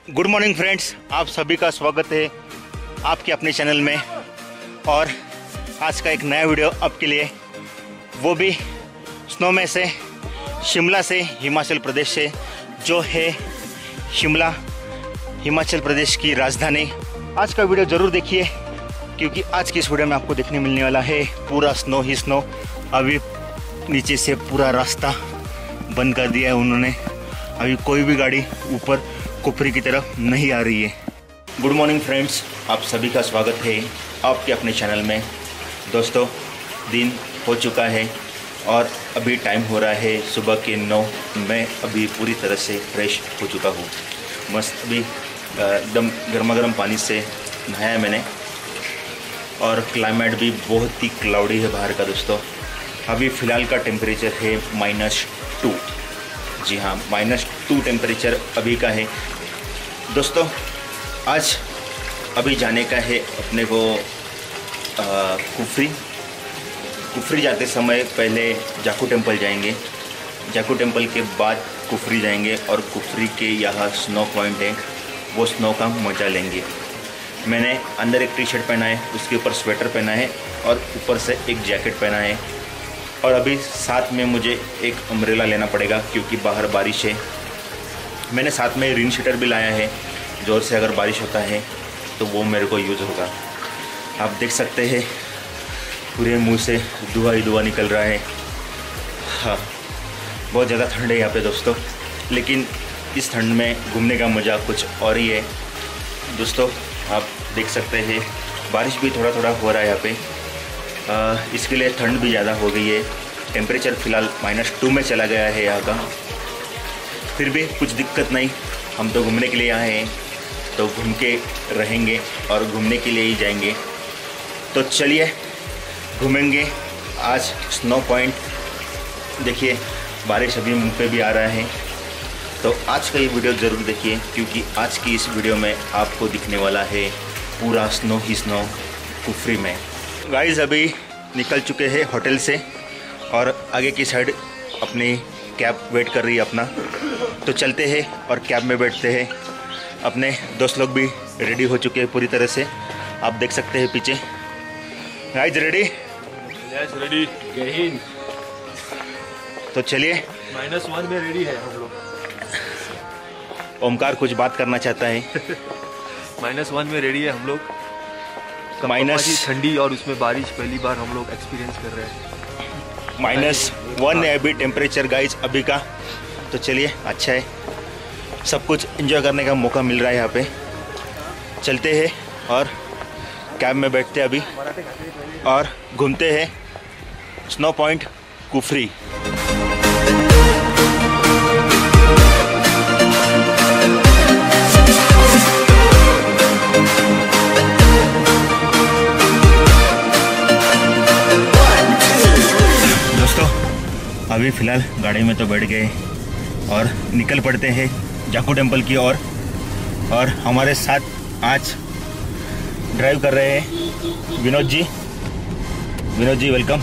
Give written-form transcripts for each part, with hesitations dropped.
Good morning friends, आप सभी का स्वागत है आपके अपने चैनल में। और आज का एक नया वीडियो आपके लिए, वो भी स्नो में से, शिमला से, हिमाचल प्रदेश से, जो है शिमला हिमाचल प्रदेश की राजधानी। आज का वीडियो ज़रूर देखिए क्योंकि आज की इस वीडियो में आपको देखने मिलने वाला है पूरा स्नो ही स्नो। अभी नीचे से पूरा रास्ता बंद कर दिया है उन्होंने, अभी कोई भी गाड़ी ऊपर कुफरी की तरफ नहीं आ रही है। गुड मॉर्निंग फ्रेंड्स, आप सभी का स्वागत है आपके अपने चैनल में। दोस्तों, दिन हो चुका है और अभी टाइम हो रहा है सुबह के 9। मैं अभी पूरी तरह से फ्रेश हो चुका हूँ। मस्त अभी एकदम गर्मा गर्म पानी से नहाया मैंने और क्लाइमेट भी बहुत ही क्लाउडी है बाहर का। दोस्तों, अभी फ़िलहाल का टेम्परेचर है -2। जी हाँ, -2 टेम्परेचर अभी का है। दोस्तों, आज अभी जाने का है अपने को कुफरी जाते समय पहले जाकू टेम्पल जाएंगे, जाकू टेम्पल के बाद कुफरी जाएंगे और कुफरी के यहाँ स्नो पॉइंट है, वो स्नो का मज़ा लेंगे। मैंने अंदर एक टी शर्ट पहना है, उसके ऊपर स्वेटर पहना है और ऊपर से एक जैकेट पहना है। और अभी साथ में मुझे एक अम्ब्रेला लेना पड़ेगा क्योंकि बाहर बारिश है। मैंने साथ में रेन शीटर भी लाया है, ज़ोर से अगर बारिश होता है तो वो मेरे को यूज़ होगा। आप देख सकते हैं पूरे मुंह से धुआं ही धुआं निकल रहा है। हाँ, बहुत ज़्यादा ठंड है यहाँ पे दोस्तों, लेकिन इस ठंड में घूमने का मज़ा कुछ और ही है। दोस्तों, आप देख सकते हैं बारिश भी थोड़ा थोड़ा हो रहा है यहाँ पे, इसके लिए ठंड भी ज़्यादा हो गई है। टेम्परेचर फ़िलहाल -2 में चला गया है यहाँ का। फिर भी कुछ दिक्कत नहीं, हम तो घूमने के लिए आए हैं तो घूम के रहेंगे और घूमने के लिए ही जाएंगे। तो चलिए घूमेंगे आज स्नो पॉइंट। देखिए बारिश अभी मुँह पे भी आ रहा है, तो आज का ये वीडियो ज़रूर देखिए क्योंकि आज की इस वीडियो में आपको दिखने वाला है पूरा स्नो ही स्नो कुफरी में। गाइस, अभी निकल चुके हैं होटल से और आगे की साइड अपनी कैब वेट कर रही है अपना, तो चलते हैं और कैब में बैठते हैं। अपने दोस्त लोग भी रेडी हो चुके हैं पूरी तरह से, आप देख सकते हैं पीछे। Guys ready? Yes ready. जय हिंद। तो चलिए, -1 में रेडी है हम लोग। ओमकार कुछ बात करना चाहता है। -1 में रेडी है हम लोग। माइनस ठंडी और उसमें बारिश पहली बार हम लोग एक्सपीरियंस कर रहे हैं। -1 है अभी टेम्परेचर गाइस अभी का। तो चलिए, अच्छा है, सब कुछ एंजॉय करने का मौका मिल रहा है यहाँ पे। चलते हैं और कैब में बैठते हैं अभी और घूमते हैं स्नो पॉइंट कुफरी। अभी फ़िलहाल गाड़ी में तो बैठ गए और निकल पड़ते हैं जाकू टेम्पल की ओर। और हमारे साथ आज ड्राइव कर रहे हैं विनोद जी। विनोद जी वेलकम।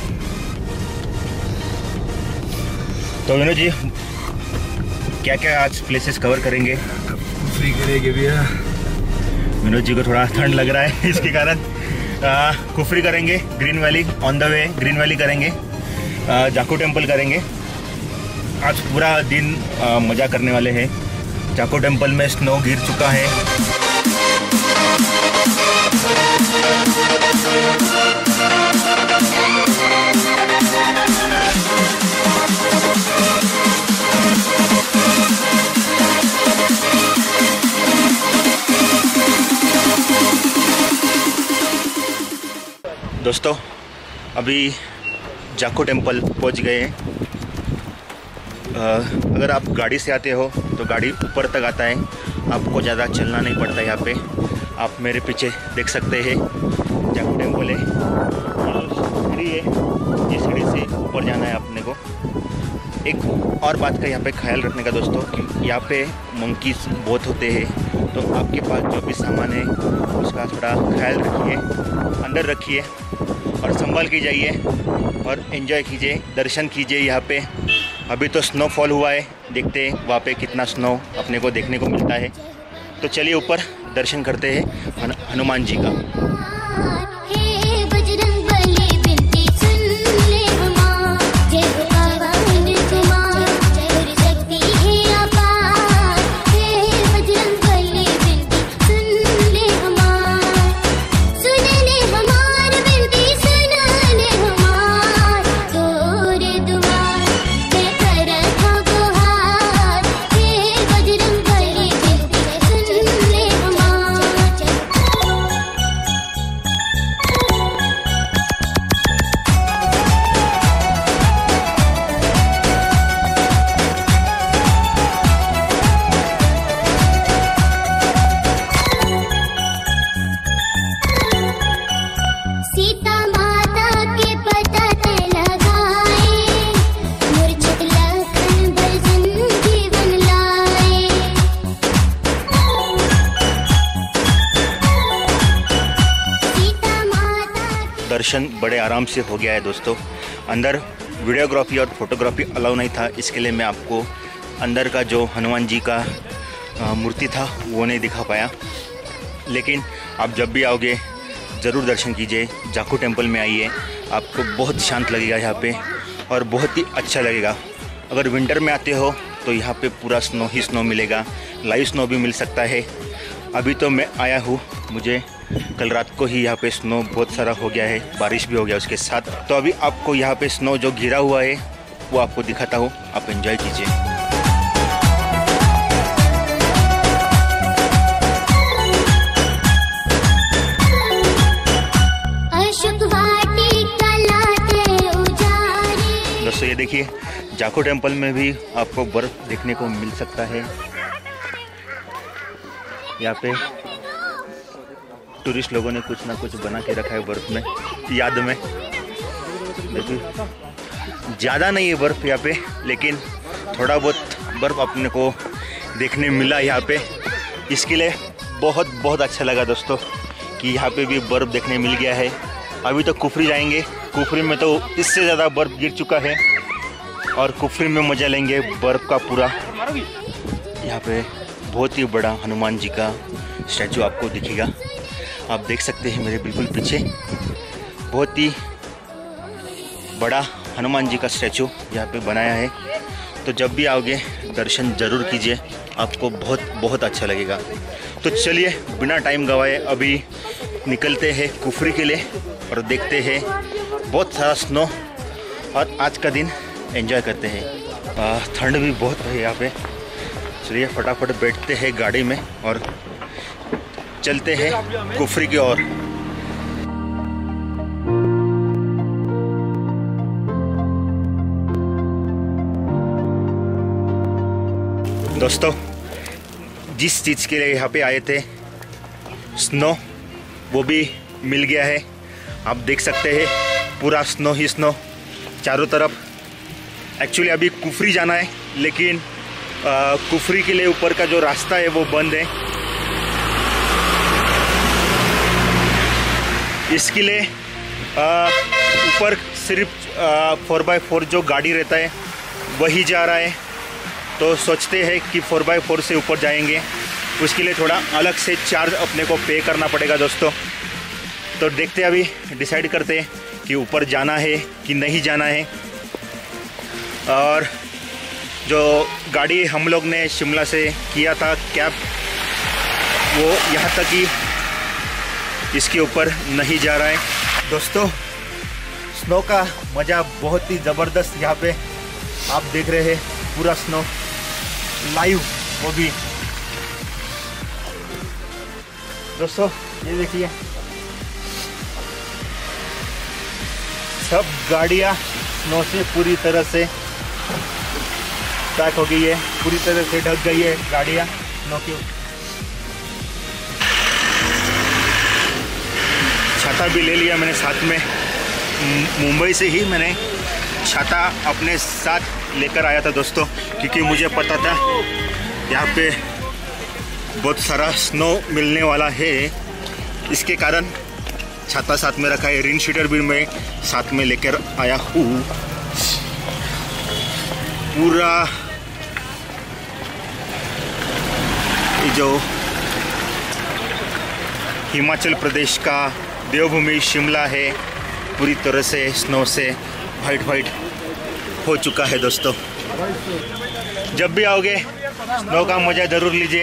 तो विनोद जी, क्या क्या आज प्लेसेस कवर करेंगे? कुफरी करेंगे भैया। विनोद जी को थोड़ा ठंड लग रहा है, इसके कारण कुफरी करेंगे, green valley on the way, green valley करेंगे, जाकू टेम्पल करेंगे। आज पूरा दिन मज़ा करने वाले हैं। जाकू टेम्पल में स्नो गिर चुका है। दोस्तों, अभी जाकू टेम्पल पहुंच गए हैं। अगर आप गाड़ी से आते हो तो गाड़ी ऊपर तक आता है, आपको ज़्यादा चलना नहीं पड़ता। यहाँ पे आप मेरे पीछे देख सकते हैं जाकू टेम्पल है, सीढ़ी है, ये सीढ़ी से ऊपर जाना है अपने को। एक और बात का यहाँ पे ख्याल रखने का दोस्तों कि यहाँ पे मंकीज बहुत होते हैं, तो आपके पास जो भी सामान है उसका थोड़ा ख्याल रखिए, अंदर रखिए और संभाल के जाइए और एंजॉय कीजिए, दर्शन कीजिए। यहाँ पे अभी तो स्नोफॉल हुआ है, देखते हैं वहाँ पे कितना स्नो अपने को देखने को मिलता है। तो चलिए ऊपर दर्शन करते हैं हनुमान जी का। दर्शन बड़े आराम से हो गया है दोस्तों। अंदर वीडियोग्राफी और फोटोग्राफी अलाउ नहीं था, इसके लिए मैं आपको अंदर का जो हनुमान जी का मूर्ति था वो नहीं दिखा पाया। लेकिन आप जब भी आओगे ज़रूर दर्शन कीजिए, जाखू टेम्पल में आइए, आपको बहुत शांत लगेगा यहाँ पे और बहुत ही अच्छा लगेगा। अगर विंटर में आते हो तो यहाँ पे पूरा स्नो ही स्नो मिलेगा, लाइव स्नो भी मिल सकता है। अभी तो मैं आया हूँ, मुझे कल रात को ही यहाँ पे स्नो बहुत सारा हो गया है, बारिश भी हो गया उसके साथ। तो अभी आपको यहाँ पे स्नो जो गिरा हुआ है वो आपको दिखाता हूँ, आप एंजॉय कीजिए। दोस्तों ये देखिए, जाखू टेम्पल में भी आपको बर्फ़ देखने को मिल सकता है। यहाँ पे टूरिस्ट लोगों ने कुछ ना कुछ बना के रखा है बर्फ़ में, याद में। देखिए ज़्यादा नहीं है बर्फ़ यहाँ पे, लेकिन थोड़ा बहुत बर्फ़ अपने को देखने मिला यहाँ पे। इसके लिए बहुत बहुत अच्छा लगा दोस्तों कि यहाँ पे भी बर्फ़ देखने मिल गया है। अभी तो कुफरी जाएंगे, कुफरी में तो इससे ज़्यादा बर्फ़ गिर चुका है और कुफरी में मज़ा लेंगे बर्फ़ का पूरा। यहाँ पे बहुत ही बड़ा हनुमान जी का स्टैचू आपको दिखेगा, आप देख सकते हैं मेरे बिल्कुल पीछे। बहुत ही बड़ा हनुमान जी का स्टैचू यहाँ पे बनाया है। तो जब भी आओगे दर्शन ज़रूर कीजिए, आपको बहुत बहुत अच्छा लगेगा। तो चलिए बिना टाइम गवाए अभी निकलते हैं कुफरी के लिए और देखते हैं बहुत सारा स्नो और आज का दिन एंजॉय करते हैं। ठंड भी बहुत है यहाँ पे। चलिए फटाफट बैठते हैं गाड़ी में और चलते हैं कुफरी की ओर। दोस्तों जिस चीज़ के लिए यहाँ पे आए थे, स्नो, वो भी मिल गया है। आप देख सकते हैं पूरा स्नो ही स्नो चारों तरफ। एक्चुअली अभी कुफरी जाना है, लेकिन कुफरी के लिए ऊपर का जो रास्ता है वो बंद है। इसके लिए ऊपर सिर्फ 4x4 जो गाड़ी रहता है वही जा रहा है। तो सोचते हैं कि 4x4 से ऊपर जाएंगे, उसके लिए थोड़ा अलग से चार्ज अपने को पे करना पड़ेगा दोस्तों। तो देखते हैं, अभी डिसाइड करते हैं कि ऊपर जाना है कि नहीं जाना है। और जो गाड़ी हम लोग ने शिमला से किया था कैब, वो यहाँ तक ही, इसके ऊपर नहीं जा रहा है। दोस्तों स्नो का मज़ा बहुत ही ज़बरदस्त यहाँ पे आप देख रहे हैं, पूरा स्नो लाइव। वो भी दोस्तों ये देखिए, सब गाड़ियाँ स्नो से पूरी तरह से पैक हो गई है, पूरी तरह से ढक गई है गाड़ियाँ स्नो की। छाता भी ले लिया मैंने साथ में, मुंबई से ही मैंने छाता अपने साथ लेकर आया था दोस्तों, क्योंकि मुझे पता था यहाँ पे बहुत सारा स्नो मिलने वाला है। इसके कारण छाता साथ में रखा है। रेन शीटर भी मैं साथ में लेकर आया हूँ। पूरा जो हिमाचल प्रदेश का देवभूमि शिमला है, पूरी तरह से स्नो से वाइट हो चुका है दोस्तों। जब भी आओगे स्नो का मज़ा ज़रूर लीजिए,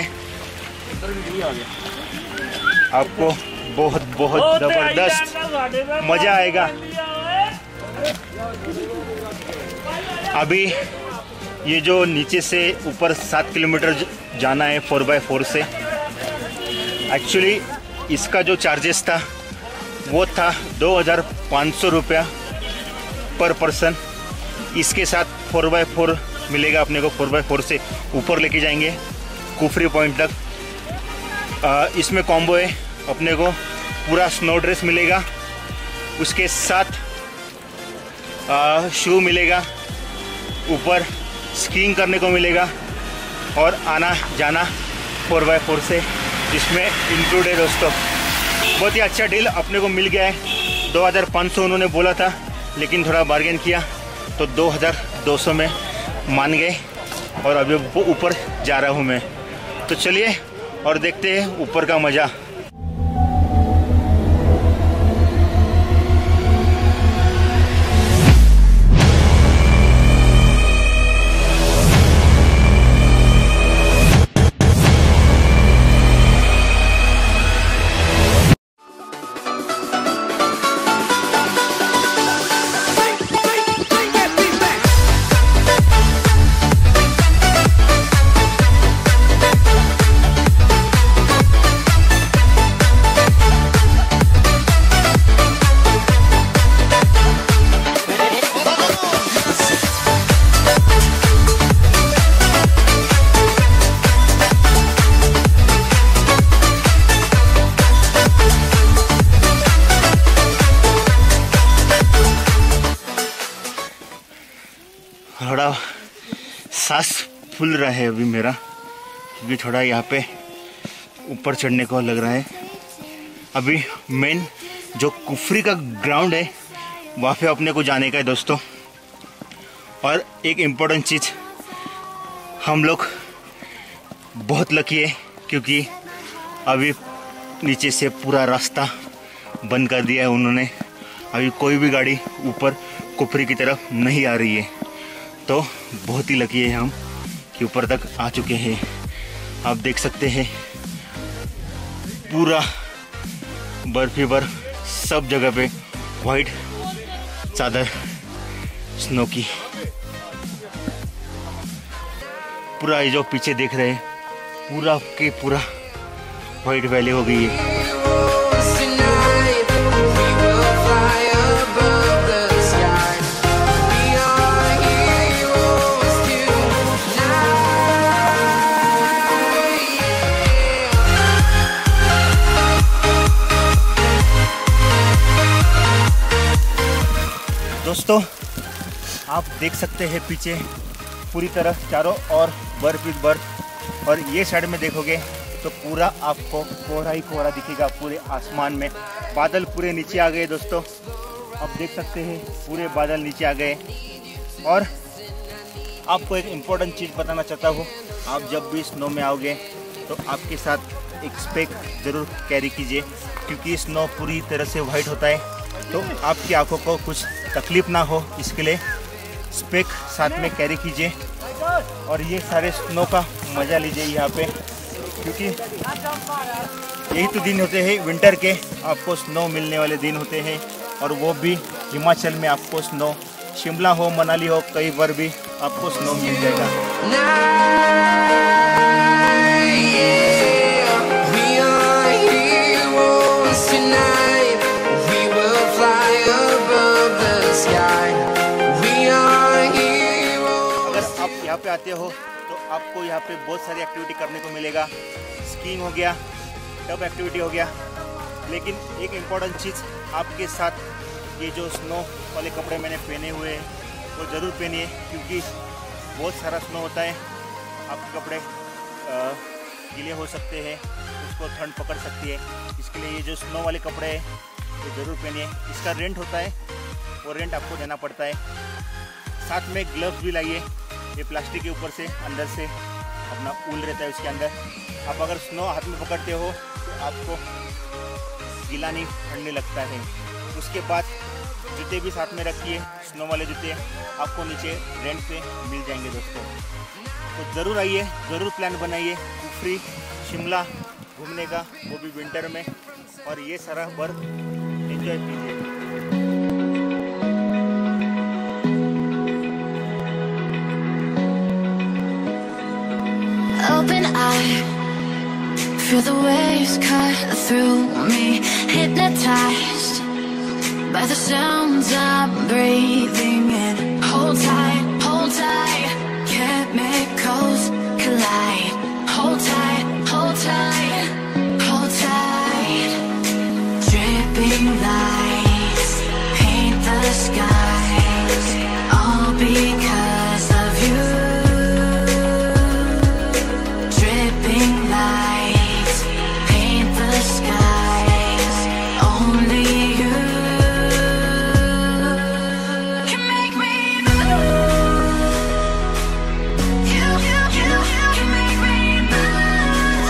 आपको बहुत ज़बरदस्त मज़ा आएगा। अभी ये जो नीचे से ऊपर 7 किलोमीटर जाना है 4x4 से, एक्चुअली इसका जो चार्जेस था वो था 2500 रुपया पर पर्सन। इसके साथ 4x4 मिलेगा अपने को, 4x4 से ऊपर लेके जाएंगे कुफरी पॉइंट तक। इसमें कॉम्बो है, अपने को पूरा स्नो ड्रेस मिलेगा, उसके साथ शू मिलेगा, ऊपर स्कीइंग करने को मिलेगा और आना जाना 4x4 से इसमें इंक्लूड है दोस्तों। बहुत ही अच्छा डील अपने को मिल गया है। 2500 उन्होंने बोला था, लेकिन थोड़ा बार्गेन किया तो 2200 में मान गए और अभी ऊपर जा रहा हूँ मैं। तो चलिए और देखते हैं ऊपर का मज़ा। थोड़ा सांस फूल रहा है अभी मेरा, क्योंकि थोड़ा यहाँ पे ऊपर चढ़ने को लग रहा है। अभी मेन जो कुफरी का ग्राउंड है वहाँ पे अपने को जाने का है दोस्तों। और एक इम्पोर्टेंट चीज़, हम लोग बहुत लकी है क्योंकि अभी नीचे से पूरा रास्ता बंद कर दिया है उन्होंने। अभी कोई भी गाड़ी ऊपर कुफरी की तरफ नहीं आ रही है, तो बहुत ही लकी है हम कि ऊपर तक आ चुके हैं। आप देख सकते हैं पूरा बर्फ ही बर्फ, सब जगह पे वाइट चादर स्नो की। पूरा ये जो पीछे देख रहे हैं पूरा के पूरा वाइट वैली हो गई है। दोस्तों आप देख सकते हैं पीछे पूरी तरह चारों ओर बर्फ ही बर्फ, और ये साइड में देखोगे तो पूरा आपको कोहरा ही कोहरा दिखेगा पूरे आसमान में। बादल पूरे नीचे आ गए दोस्तों, आप देख सकते हैं पूरे बादल नीचे आ गए। और आपको एक इम्पोर्टेंट चीज़ बताना चाहता हूँ, आप जब भी स्नो में आओगे तो आपके साथ एक स्पेक ज़रूर कैरी कीजिए, क्योंकि स्नो पूरी तरह से वाइट होता है, तो आपकी आंखों को कुछ तकलीफ ना हो इसके लिए स्पेक साथ में कैरी कीजिए। और ये सारे स्नो का मज़ा लीजिए यहाँ पे, क्योंकि यही तो दिन होते हैं विंटर के, आपको स्नो मिलने वाले दिन होते हैं। और वो भी हिमाचल में आपको स्नो, शिमला हो मनाली हो कहीं पर भी आपको स्नो मिल जाएगा। यहाँ पे आते हो तो आपको यहाँ पे बहुत सारी एक्टिविटी करने को मिलेगा। स्कीइंग हो गया, टफ एक्टिविटी हो गया, लेकिन एक इम्पॉर्टेंट चीज़ आपके साथ ये जो स्नो वाले कपड़े मैंने पहने हुए हैं वो ज़रूर पहनिए, क्योंकि बहुत सारा स्नो होता है, आपके कपड़े गीले हो सकते हैं, उसको ठंड पकड़ सकती है। इसके लिए ये जो स्नो वाले कपड़े हैं वो ज़रूर पहनिए। इसका रेंट होता है, वो रेंट आपको देना पड़ता है। साथ में ग्लव्स भी लाइए, ये प्लास्टिक के ऊपर से अंदर से अपना ऊल रहता है उसके अंदर। आप अगर स्नो हाथ में पकड़ते हो तो आपको गीला नहीं ठंडने लगता है। उसके बाद जूते भी साथ में रखिए, स्नो वाले जूते आपको नीचे रेंट पे मिल जाएंगे दोस्तों। तो ज़रूर आइए, ज़रूर प्लान बनाइए कुफरी शिमला घूमने का, वो भी विंटर में, और ये सारा बर्फ एंजॉय कीजिए। Open eye, feel the waves cut through me, hypnotized by the sounds I'm breathing in. Hold tight, chemicals collide. Hold tight, hold tight, hold tight. Dripping lights paint the skies, all because of you. Dripping lights paint the skies, only you can make me move. You can make me move.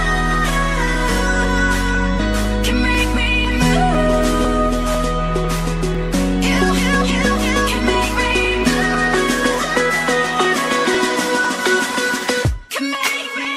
Can make me move. You can make me move. Can make me.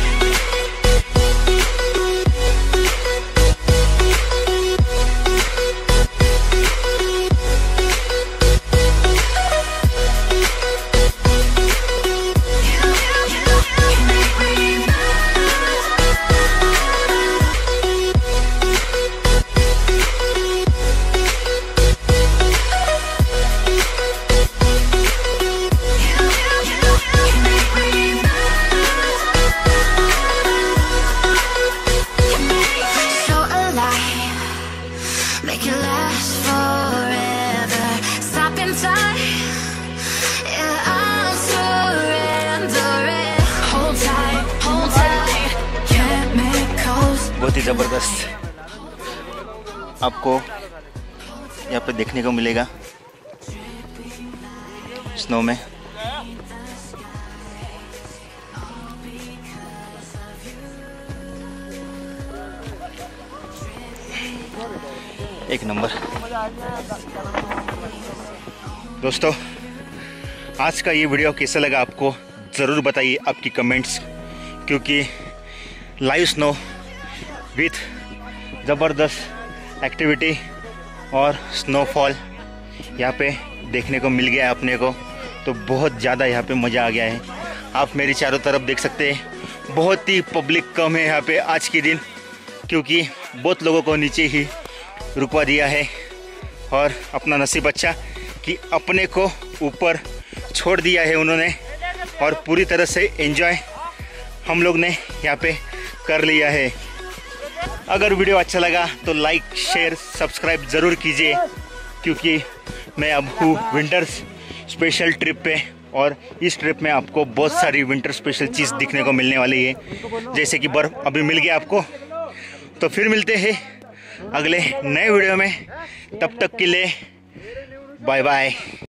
So alive, make it last forever. Stop in time, yeah, I'll surrender it. Hold tight, chemicals. बहुत ही ज़बरदस्त आपको यहाँ पे देखने को मिलेगा snow में। एक नंबर दोस्तों, आज का ये वीडियो कैसा लगा आपको ज़रूर बताइए आपकी कमेंट्स, क्योंकि लाइव स्नो विथ ज़बरदस्त एक्टिविटी और स्नोफॉल यहाँ पे देखने को मिल गया है अपने को, तो बहुत ज़्यादा यहाँ पे मज़ा आ गया है। आप मेरी चारों तरफ देख सकते हैं, बहुत ही पब्लिक कम है यहाँ पे आज के दिन, क्योंकि बहुत लोगों को नीचे ही रुकवा दिया है और अपना नसीब अच्छा कि अपने को ऊपर छोड़ दिया है उन्होंने, और पूरी तरह से एंजॉय हम लोग ने यहाँ पे कर लिया है। अगर वीडियो अच्छा लगा तो लाइक शेयर सब्सक्राइब ज़रूर कीजिए, क्योंकि मैं अब हूँ विंटर्स स्पेशल ट्रिप पे, और इस ट्रिप में आपको बहुत सारी विंटर स्पेशल चीज़ दिखने को मिलने वाली है, जैसे कि बर्फ़ अभी मिल गया आपको। तो फिर मिलते हैं अगले नए वीडियो में, तब तक के लिए बाय बाय।